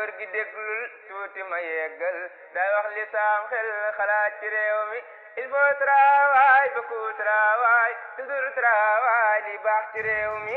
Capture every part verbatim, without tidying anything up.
góor gi déglul tuuti ma yeggal day wax li saam xel xalaat ci réew mi il faut travail beaucoup travail toujours travail li baax ci réew mi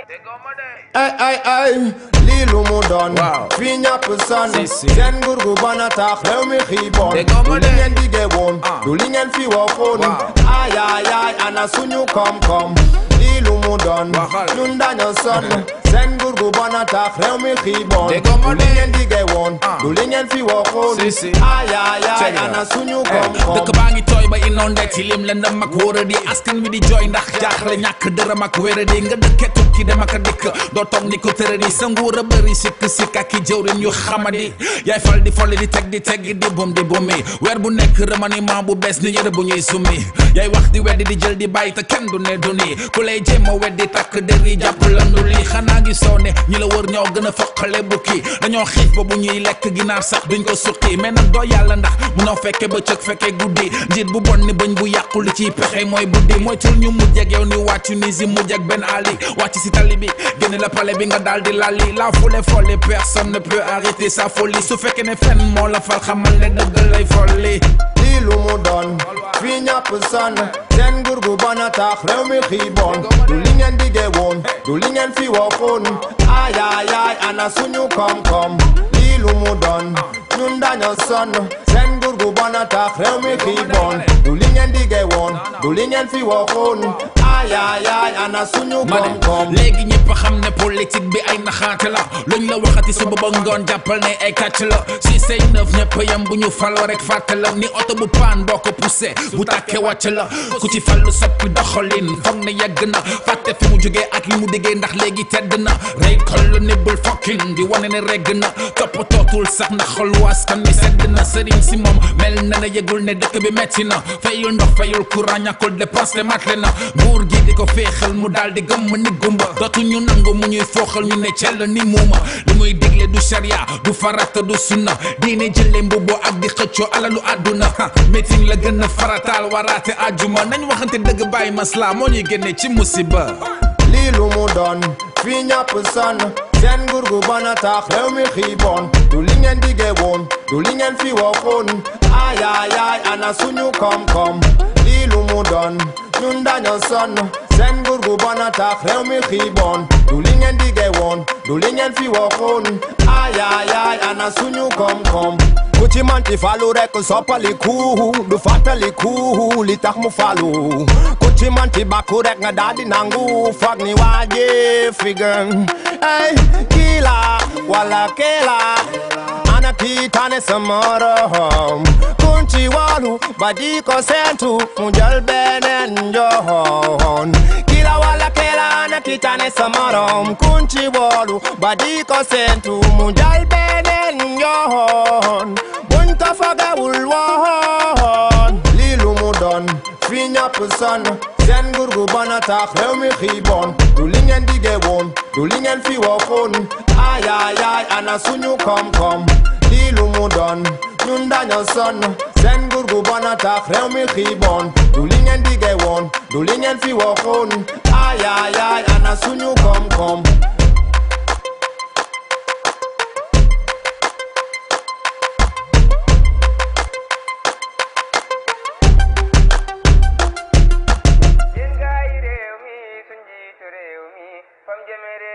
ay ay ay lii lu mu doon fii ñàpp sonn seen nguur gu bon a tax réew mi xiiboon du li ngeen diggee woon du li ngeen fi waxoon ay ay ay ana suñu koom-koom lii lu mu doon ñun dañoo sonn seen nguur gu bon a tax réew mi xiiboon du li ngeen diggee woon du li ngeen fi waxoon ay ay ay ana suñu koom-koom dëkk baa ngi tooy ba inondé ci lim lëndëm ak wóora di askan wi di jooy ndax jaaxle ñàkk dërëm ak wéra di nga dëkke tukki dem ak a dikk doo toog ni ko tëra di sa nguur a bëri sikk sikk ak i jëwrin yu xamadi yaay fal di folli di teg di teg di bum di bumi weer bu nekk remaniement bu bees ni yëre bu ñuy summi yaay wax di weddi di jël di bàyyi te kenn du ne du nii ku lay jéem a weddi takk der yi jàpp landu lii xanaa gi soo ne ñi la wër ñoo gën a foqale bukki dañoo xiif ba bu ñuy lekk ginaar sax duñ ko suqi mais nag doo yàlla ndax munoo fekke bëccëg fekke guddi njiit bu bon ni bañ bu yàqu li ciy pexe mooy buddi mooy tul ñu mujj ak yow ni wàccu ni si mujj ak benn ali wàcc si tali bi génne la pale bi nga daal di lali la foule folle personne ne peut arrêter sa folie su fekkee ne fenn moo la fal xamal ne dëgg lay folli lii lu mu doon fii ñàpp sonn seen nguur gu bon a tax réew mi xiiboon du li ngeen diggee woon du li ngeen fi waxoon ay ay ay ana suñu koom-koom lii lu mu doon ñun dañoo sonn seen nguur gu bon a tax réew mi xiiboon du li ngeen diggee woon du li ngeen fi waxoon ay ay ay ana suñu koom-koom léegi ñëpp xam ne politique bi ay naxaate la luñ la waxati suba ba ngoon jàppal ne ay kàcc la si say neuf ñëpp yam bu ñu faloo rek fàtte la ni oto bu paan boo ko poussé bu tàkkee wàcc la ku ci fallu soppi doxalin foog ne yegg na fàtte fi mu jógee ak li mu diggee ndax léegi tedd na rey kollu nibbul fokkin di wane ne regg na topp tootul sax na xol waskan mi sedd na sëriñ si moom mel na ne yëgul ne dëkk bi metti na fayul ndox fayul courant ñàkkul dépense le matle na nguur gi di ko féexal mu daal di gëmm ni gumba dootu ñu nangu mu ñuy fooxal ñu ne cell ni muuma li muy digle du sharia du farata du sunna diine jële mbubboo ak di xëccoo alalu àdduna meeting la gën a farataal waraate àjjuma nañ waxante dëgg bàyyi masla moo ñuy génne ci musiba lii lu mu doon fii ñàpp sonn seen nguur gu bon a tax réew mi xiiboon du li ngeen diggee woon du li ngeen fi waxoon ay ay ay ana suñu koom-koom lii lu mu doon ñun dañoo sonn seen nguur gu bon a tax réew mi xiiboon du li ngeen diggee woon du li ngeen fi waxoon ay ay ay ana suñu koom-koom ku ci manti falu rek soppaliku du fàttaliku li tax mu falu ku ci manti bakku rek nga daal di nangu foog ni waaje fi gën ay kii la wala kee la ana kii tane sa morom kun ci walu ba di ko seentu mu jël beneen yoon kii la wala kee la ana kii tane sa morom kun ci walu ba di ko seentu mu jël beneen yoon buñ ko fogewul woon lii lu mu doon fii ñàpp sonn seen nguur gu bon a tax réew mi xiiboon du li ngeen diggee woon du li ngeen fi waxoon ay ay ay ana suñu koom-koom lii lu mu doon ñun dañoo sonn seen nguur gu bon a tax réew mi xiiboon du li ngeen diggee woon du li ngeen fi waxoon ay ay ay ana suñu koom-koom yéen gaa yi réew mi suñ jiitu réew mi fam jëme réew